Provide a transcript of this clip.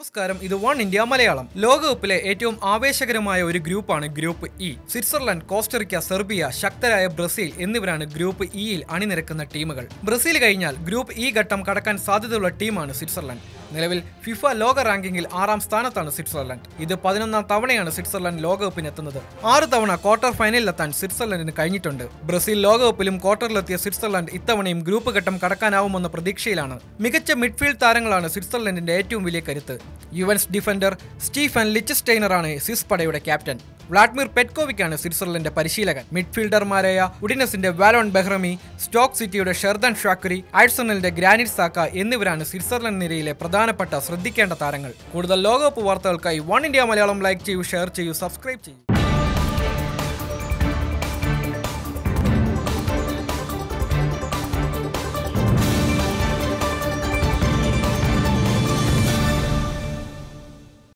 നമസ്കാരം, ഇത് one India Malayalam. ലോകകപ്പിലെ ഏറ്റവും ആവേശകരമായ ഒരു ഗ്രൂപ്പാണ് group E. Switzerland, Costa Rica, Serbia, ശക്തരായ ബ്രസീൽ എന്നിവരാണ് ഗ്രൂപ്പ് ഇയിൽ അണിനിരക്കുന്ന ടീമുകൾ. ബ്രസീൽ കഴിഞ്ഞാൽ ഗ്രൂപ്പ് ഇ ഘട്ടം കടക്കാൻ സാധ്യതയുള്ള ടീമാണ് സ്വിറ്റ്സർലൻഡ്. നിലവിൽ ഫിഫ ലോക റാങ്കിങ്ങിൽ 6ാം സ്ഥാനത്താണ് സ്വിറ്റ്സർലൻഡ്. ഇത് 11ാം തവണയാണ് സ്വിറ്റ്സർലൻഡ് ലോകകപ്പിനെത്തുന്നത്. 6 തവണ ക്വാർട്ടർ ഫൈനലിലെത്താൻ സ്വിറ്റ്സർലൻഡിന് കഴിഞ്ഞിട്ടുണ്ട്. ബ്രസീൽ ലോകകപ്പിലും ക്വാർട്ടറിലെത്തിയ സ്വിറ്റ്സർലൻഡ് ഇത്തവണയും ഗ്രൂപ്പ് ഘട്ടം കടക്കാനാവുമെന്ന പ്രതീക്ഷയിലാണ്. മികച്ച മിഡ്ഫീൽഡ് താരങ്ങളാണ് സ്വിറ്റ്സർലൻഡിന്റെ ഏറ്റവും വലിയ കരുത്ത്. യുവൻസ് ഡിഫൻഡർ സ്റ്റീഫൻ ലിച്ചസ്റ്റെയ്നറാണ് സ്വിസ് പടയുടെ ക്യാപ്റ്റൻ. വ്ളാഡിമിർ പെറ്റ്കോവിക്കാണ് സ്വിറ്റ്സർലൻഡിന്റെ പരിശീലകൻ. മിഡ്ഫീൽഡർമാരായ ഉഡിനസിന്റെ വാലോൺ ബെഹ്റമി, സ്റ്റോക്ക് സിറ്റിയുടെ ഷെർദൻ ഷാക്രി, ആഴ്സണലിന്റെ ഗ്രാനിറ്റ് സാക്ക എന്നിവരാണ് സ്വിറ്റ്സർലൻഡ് നിരയിലെ പ്രധാനപ്പെട്ട ശ്രദ്ധിക്കേണ്ട താരങ്ങൾ. കൂടുതൽ ലോകകപ്പ് വാർത്തകൾക്കായി വൺ ഇന്ത്യ മലയാളം ലൈക്ക് ചെയ്യൂ, ഷെയർ ചെയ്യൂ, സബ്സ്ക്രൈബ് ചെയ്യൂ.